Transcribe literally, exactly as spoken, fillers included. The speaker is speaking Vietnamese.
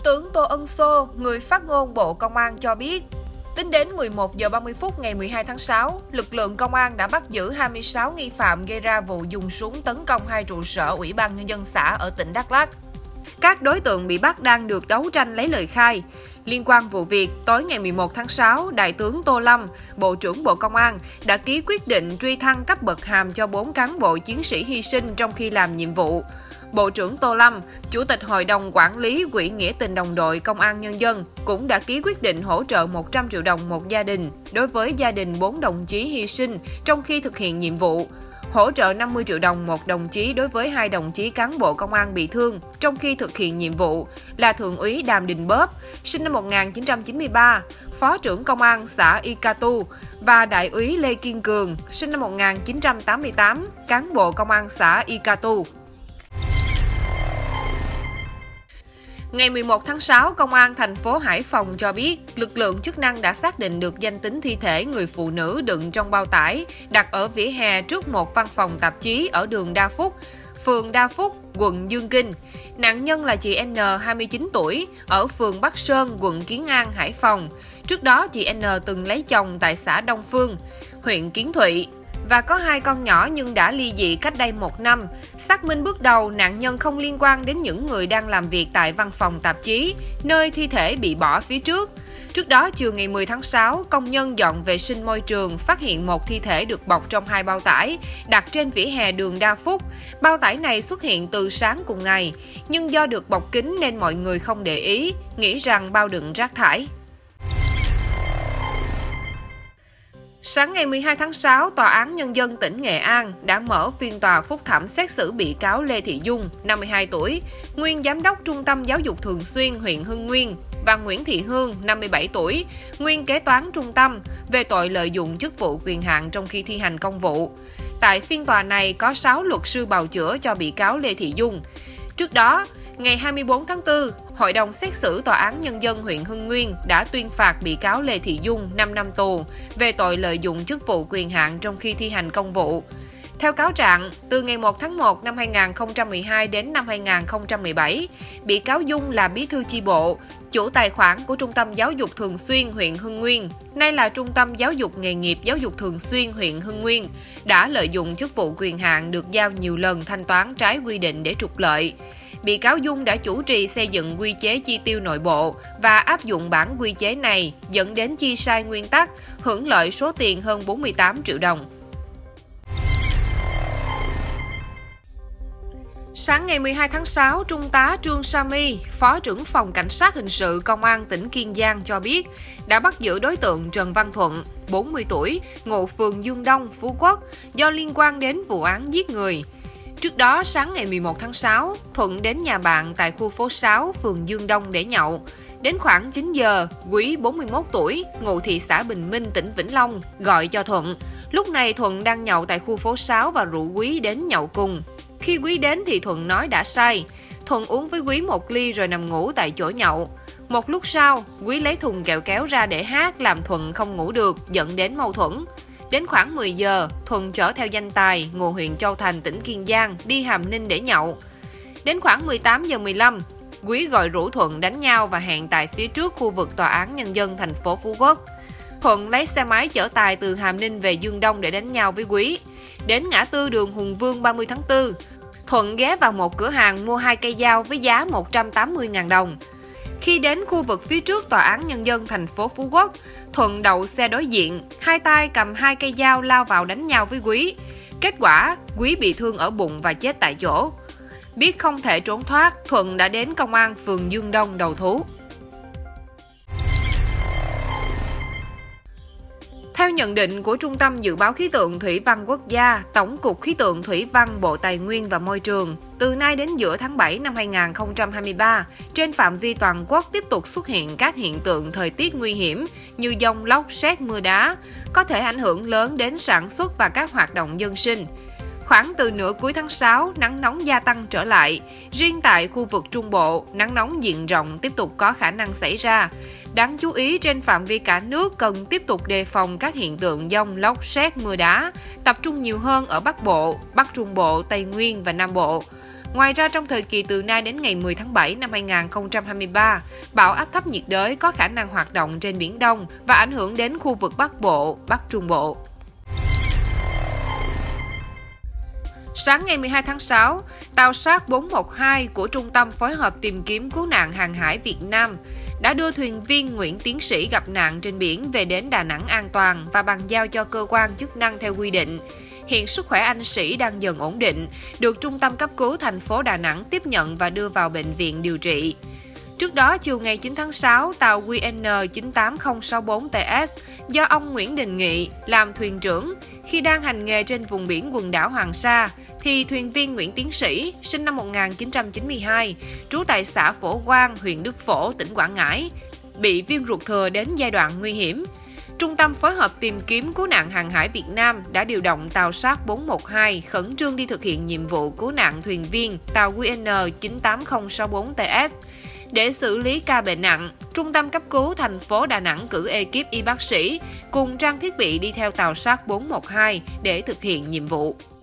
tướng Tô Ân Sô, người phát ngôn Bộ Công an cho biết, tính đến mười một giờ ba mươi phút ngày mười hai tháng sáu, lực lượng công an đã bắt giữ hai mươi sáu nghi phạm gây ra vụ dùng súng tấn công hai trụ sở Ủy ban Nhân dân xã ở tỉnh Đắk Lắk. Các đối tượng bị bắt đang được đấu tranh lấy lời khai. Liên quan vụ việc, tối ngày mười một tháng sáu, Đại tướng Tô Lâm, Bộ trưởng Bộ Công an, đã ký quyết định truy thăng cấp bậc hàm cho bốn cán bộ chiến sĩ hy sinh trong khi làm nhiệm vụ. Bộ trưởng Tô Lâm, Chủ tịch Hội đồng Quản lý Quỹ Nghĩa tình Đồng đội Công an Nhân dân, cũng đã ký quyết định hỗ trợ một trăm triệu đồng một gia đình đối với gia đình bốn đồng chí hy sinh trong khi thực hiện nhiệm vụ, hỗ trợ năm mươi triệu đồng một đồng chí đối với hai đồng chí cán bộ công an bị thương trong khi thực hiện nhiệm vụ là Thượng úy Đàm Đình Bóp, sinh năm một nghìn chín trăm chín mươi ba, Phó trưởng Công an xã Y Ca Tu, và Đại úy Lê Kiên Cường, sinh năm một nghìn chín trăm tám mươi tám, cán bộ Công an xã Y Ca Tu. Ngày mười một tháng sáu, Công an thành phố Hải Phòng cho biết, lực lượng chức năng đã xác định được danh tính thi thể người phụ nữ đựng trong bao tải, đặt ở vỉa hè trước một văn phòng tạp chí ở đường Đa Phúc, phường Đa Phúc, quận Dương Kinh. Nạn nhân là chị N, hai mươi chín tuổi, ở phường Bắc Sơn, quận Kiến An, Hải Phòng. Trước đó, chị N từng lấy chồng tại xã Đông Phương, huyện Kiến Thụy, và có hai con nhỏ nhưng đã ly dị cách đây một năm. Xác minh bước đầu, nạn nhân không liên quan đến những người đang làm việc tại văn phòng tạp chí, nơi thi thể bị bỏ phía trước. Trước đó, chiều ngày mười tháng sáu, công nhân dọn vệ sinh môi trường phát hiện một thi thể được bọc trong hai bao tải, đặt trên vỉa hè đường Đa Phúc. Bao tải này xuất hiện từ sáng cùng ngày, nhưng do được bọc kín nên mọi người không để ý, nghĩ rằng bao đựng rác thải. Sáng ngày mười hai tháng sáu, Tòa án Nhân dân tỉnh Nghệ An đã mở phiên tòa phúc thẩm xét xử bị cáo Lê Thị Dung, năm mươi hai tuổi, nguyên Giám đốc Trung tâm Giáo dục Thường xuyên huyện Hưng Nguyên, và Nguyễn Thị Hương, năm mươi bảy tuổi, nguyên kế toán trung tâm, về tội lợi dụng chức vụ quyền hạn trong khi thi hành công vụ. Tại phiên tòa này có sáu luật sư bào chữa cho bị cáo Lê Thị Dung. Trước đó, ngày hai mươi tư tháng tư, Hội đồng xét xử Tòa án Nhân dân huyện Hưng Nguyên đã tuyên phạt bị cáo Lê Thị Dung năm năm tù về tội lợi dụng chức vụ quyền hạn trong khi thi hành công vụ. Theo cáo trạng, từ ngày một tháng một năm hai nghìn không trăm mười hai đến năm hai nghìn không trăm mười bảy, bị cáo Dung là bí thư chi bộ, chủ tài khoản của Trung tâm Giáo dục Thường xuyên huyện Hưng Nguyên, nay là Trung tâm Giáo dục Nghề nghiệp Giáo dục Thường xuyên huyện Hưng Nguyên, đã lợi dụng chức vụ quyền hạn được giao nhiều lần thanh toán trái quy định để trục lợi. Bị cáo Dung đã chủ trì xây dựng quy chế chi tiêu nội bộ và áp dụng bản quy chế này dẫn đến chi sai nguyên tắc, hưởng lợi số tiền hơn bốn mươi tám triệu đồng. Sáng ngày mười hai tháng sáu, Trung tá Trương Sa My, Phó trưởng phòng Cảnh sát Hình sự Công an tỉnh Kiên Giang cho biết, đã bắt giữ đối tượng Trần Văn Thuận, bốn mươi tuổi, ngụ phường Dương Đông, Phú Quốc, do liên quan đến vụ án giết người. Trước đó, sáng ngày mười một tháng sáu, Thuận đến nhà bạn tại khu phố sáu, phường Dương Đông để nhậu. Đến khoảng chín giờ, Quý, bốn mươi mốt tuổi, ngụ thị xã Bình Minh, tỉnh Vĩnh Long, gọi cho Thuận. Lúc này Thuận đang nhậu tại khu phố sáu và rủ Quý đến nhậu cùng. Khi Quý đến thì Thuận nói đã say. Thuận uống với Quý một ly rồi nằm ngủ tại chỗ nhậu. Một lúc sau, Quý lấy thùng kẹo kéo ra để hát làm Thuận không ngủ được, dẫn đến mâu thuẫn. Đến khoảng mười giờ, Thuận chở theo danh Tài, ngụ huyện Châu Thành, tỉnh Kiên Giang, đi Hàm Ninh để nhậu. Đến khoảng mười tám giờ mười lăm, Quý gọi rủ Thuận đánh nhau và hẹn tại phía trước khu vực Tòa án Nhân dân thành phố Phú Quốc. Thuận lấy xe máy chở Tài từ Hàm Ninh về Dương Đông để đánh nhau với Quý. Đến ngã tư đường Hùng Vương ba mươi tháng tư, Thuận ghé vào một cửa hàng mua hai cây dao với giá một trăm tám mươi nghìn đồng. Khi đến khu vực phía trước Tòa án Nhân dân thành phố Phú Quốc, Thuận đậu xe đối diện, hai tay cầm hai cây dao lao vào đánh nhau với Quý. Kết quả, Quý bị thương ở bụng và chết tại chỗ. Biết không thể trốn thoát, Thuận đã đến công an phường Dương Đông đầu thú. Theo nhận định của Trung tâm Dự báo Khí tượng Thủy văn Quốc gia, Tổng cục Khí tượng Thủy văn Bộ Tài nguyên và Môi trường, từ nay đến giữa tháng bảy năm hai nghìn không trăm hai mươi ba, trên phạm vi toàn quốc tiếp tục xuất hiện các hiện tượng thời tiết nguy hiểm như dông lốc, sét, mưa đá, có thể ảnh hưởng lớn đến sản xuất và các hoạt động dân sinh. Khoảng từ nửa cuối tháng sáu, nắng nóng gia tăng trở lại. Riêng tại khu vực Trung Bộ, nắng nóng diện rộng tiếp tục có khả năng xảy ra. Đáng chú ý, trên phạm vi cả nước cần tiếp tục đề phòng các hiện tượng dông lốc, sét, mưa đá, tập trung nhiều hơn ở Bắc Bộ, Bắc Trung Bộ, Tây Nguyên và Nam Bộ. Ngoài ra, trong thời kỳ từ nay đến ngày mười tháng bảy năm hai nghìn không trăm hai mươi ba, bão áp thấp nhiệt đới có khả năng hoạt động trên Biển Đông và ảnh hưởng đến khu vực Bắc Bộ, Bắc Trung Bộ. Sáng ngày mười hai tháng sáu, tàu sát bốn một hai của Trung tâm Phối hợp Tìm kiếm Cứu nạn Hàng hải Việt Nam đã đưa thuyền viên Nguyễn Tiến Sĩ gặp nạn trên biển về đến Đà Nẵng an toàn và bàn giao cho cơ quan chức năng theo quy định. Hiện sức khỏe anh Sĩ đang dần ổn định, được Trung tâm Cấp cứu thành phố Đà Nẵng tiếp nhận và đưa vào bệnh viện điều trị. Trước đó, chiều ngày chín tháng sáu, tàu Q N chín tám không sáu bốn T S do ông Nguyễn Đình Nghị làm thuyền trưởng khi đang hành nghề trên vùng biển quần đảo Hoàng Sa, thì thuyền viên Nguyễn Tiến Sĩ, sinh năm một nghìn chín trăm chín mươi hai, trú tại xã Phổ Quang, huyện Đức Phổ, tỉnh Quảng Ngãi, bị viêm ruột thừa đến giai đoạn nguy hiểm. Trung tâm Phối hợp Tìm kiếm Cứu nạn Hàng hải Việt Nam đã điều động tàu sát bốn một hai khẩn trương đi thực hiện nhiệm vụ cứu nạn thuyền viên tàu Q N chín tám không sáu bốn T S. Để xử lý ca bệnh nặng, Trung tâm Cấp cứu thành phố Đà Nẵng cử ekip y bác sĩ cùng trang thiết bị đi theo tàu sát bốn một hai để thực hiện nhiệm vụ.